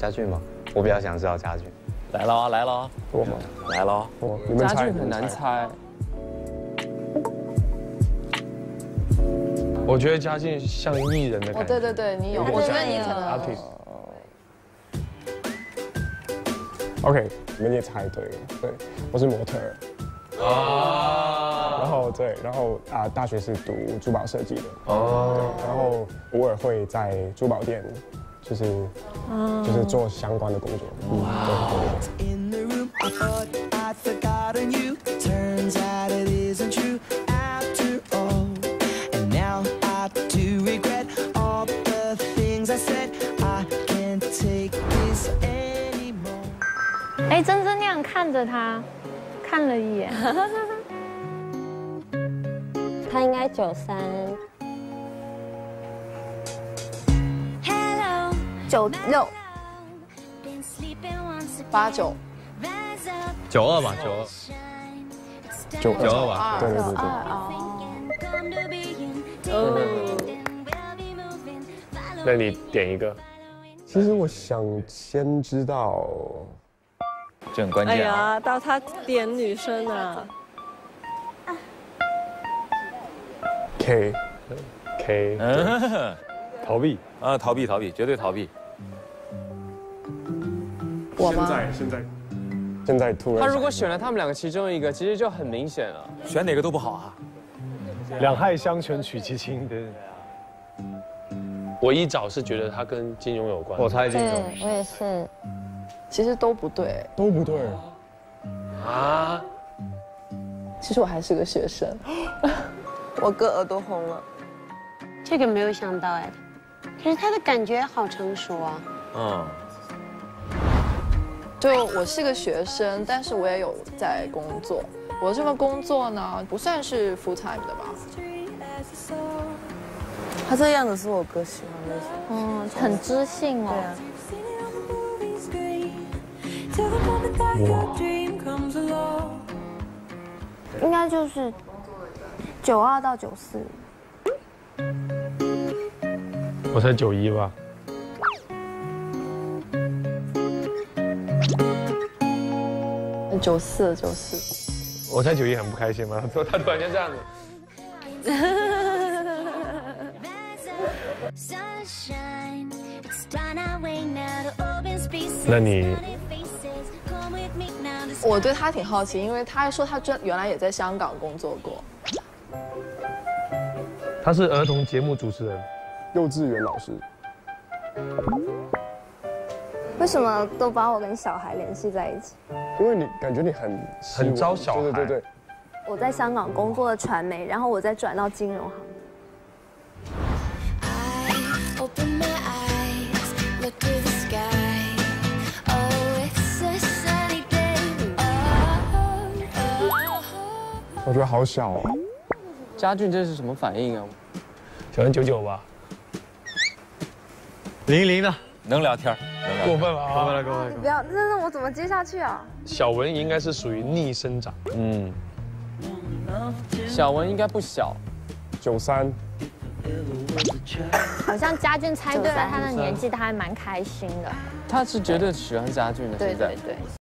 家俊吗？我比较想知道家俊。 来了啊，来了啊， 我吗？ 来了啊。 你们猜家俊很难猜。 我觉得家俊像艺人的感觉。 对对对，你有，我觉得你可能。 OK， 你们也猜对了，对，我是模特儿。然后对，然后大学是读珠宝设计的。对，然后偶尔会在珠宝店，就是做相关的工作。对。 哎，珍珍那样看着他，看了一眼。 他应该93。 96。 89。 92吧，92吧。 对对对对。 那你点一个。 其实我想先知道。 这很关键啊！ 哎呀，到他点女生啊 K， 逃避啊，逃避，绝对逃避。 我吗？ 现在突然。 他如果选了他们两个其中一个，其实就很明显了。 选哪个都不好啊。 两害相权取其轻，对。我一早是觉得他跟金庸有关。我猜金庸。 对，我也是。 其实都不对， 都不对啊！ 其实我还是个学生， 我哥耳朵红了。 这个没有想到哎，可是他的感觉好成熟啊。 嗯。 就我是个学生，但是我也有在工作。我这份工作呢，不算是 full time 的吧。 他这样子是我哥喜欢的。 嗯，很知性哦。 对啊。 应该就是92到94。 我猜91吧。 94。 我猜91很不开心吗？他突然间这样子。那你？ 我对他挺好奇，因为他说他原来也在香港工作过。 他是儿童节目主持人， 幼稚园老师。 为什么都把我跟小孩联系在一起？ 因为你感觉你很招小孩。 对。 我在香港工作的传媒，然后我再转到金融行业。 我觉得好小哦。 家俊这是什么反应啊？ 小人99吧。00呢？ 能聊天， 过分了啊！过分了。 不要，那我怎么接下去啊？ 小文应该是属于逆生长。嗯。 小文应该不小。 93。 好像家俊猜对了他的年纪，他还蛮开心的。 他是绝对喜欢家俊的，现在。 对。